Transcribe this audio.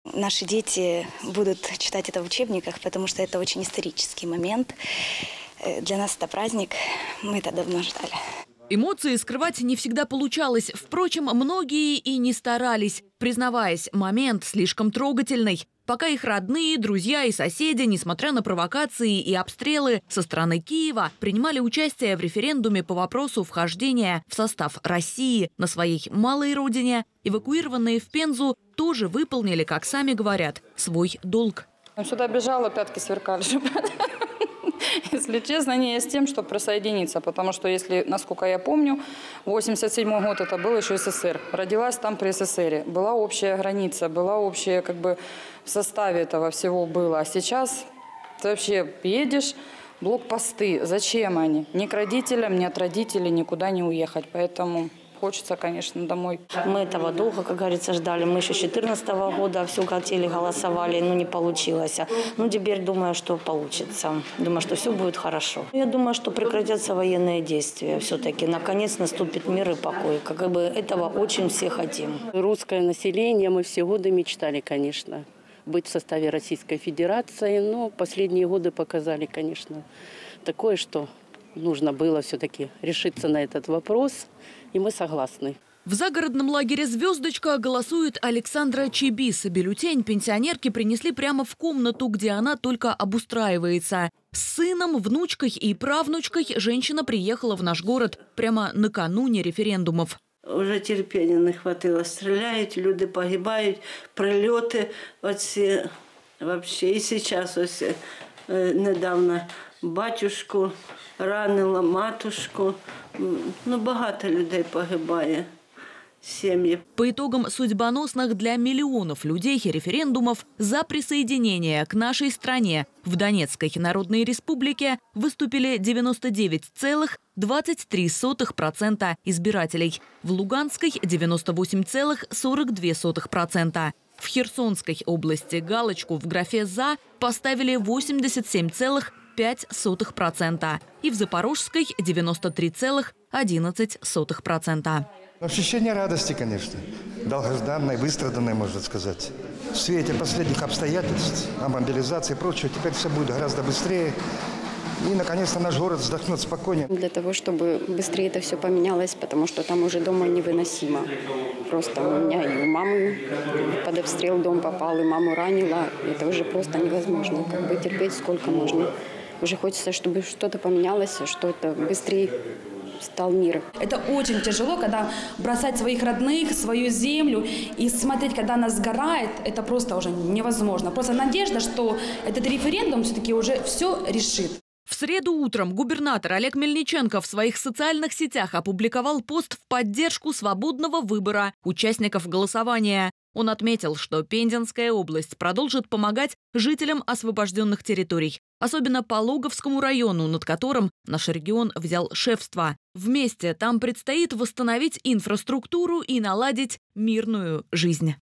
Наши дети будут читать это в учебниках, потому что это очень исторический момент. Для нас это праздник, мы это давно ждали. Эмоции скрывать не всегда получалось. Впрочем, многие и не старались, признаваясь, момент слишком трогательный. Пока их родные, друзья и соседи, несмотря на провокации и обстрелы со стороны Киева, принимали участие в референдуме по вопросу вхождения в состав России на своей малой родине, эвакуированные в Пензу тоже выполнили, как сами говорят, свой долг. Сюда бежала, пятки сверкали. Если честно, не с тем, чтобы присоединиться, потому что, если, насколько я помню, 87 год это был еще СССР. Родилась там при СССР. Была общая граница, была общая, в составе этого всего было. А сейчас ты вообще едешь, блокпосты. Зачем они? Ни к родителям, ни от родителей никуда не уехать. Поэтому хочется, конечно, домой. Мы этого долго, как говорится, ждали. Мы еще с 2014 года все хотели, голосовали, но не получилось. Ну, теперь думаю, что получится. Думаю, что все будет хорошо. Я думаю, что прекратятся военные действия все-таки. Наконец наступит мир и покой. Этого очень все хотим. Русское население, мы все годы мечтали, конечно, быть в составе Российской Федерации. Но последние годы показали, конечно, такое, что нужно было все-таки решиться на этот вопрос. И мы согласны. В загородном лагере «Звездочка» голосует Александра Чибис. Бюллетень пенсионерки принесли прямо в комнату, где она только обустраивается. С сыном, внучкой и правнучкой женщина приехала в наш город прямо накануне референдумов. Уже терпения не хватило. Стреляют, люди погибают, прильоти оці. Вообще. І зараз ось недавно батюшку ранила, матушку. Ну, багато людей погибає. Семьи. По итогам судьбоносных для миллионов людей референдумов за присоединение к нашей стране в Донецкой Народной Республике выступили 99,23% избирателей, в Луганской – 98,42%. В Херсонской области галочку в графе «За» поставили 87,5% и в Запорожской – 93,11%. Ощущение радости, конечно, долгожданной, выстраданной, можно сказать. В свете последних обстоятельств, о мобилизации и прочего, теперь все будет гораздо быстрее. И, наконец-то, наш город вздохнет спокойнее. Для того, чтобы быстрее это все поменялось, потому что там уже дома невыносимо. Просто у меня и у мамы под обстрел дом попал, и маму ранило. Это уже просто невозможно. Терпеть сколько можно. Уже хочется, чтобы что-то поменялось, что-то быстрее стал мир. Это очень тяжело, когда бросать своих родных, свою землю и смотреть, когда она сгорает, это просто уже невозможно. Просто надежда, что этот референдум все-таки уже все решит. В среду утром губернатор Олег Мельниченко в своих социальных сетях опубликовал пост в поддержку свободного выбора участников голосования. Он отметил, что Пензенская область продолжит помогать жителям освобожденных территорий, особенно по Логовскому району, над которым наш регион взял шефство. Вместе там предстоит восстановить инфраструктуру и наладить мирную жизнь.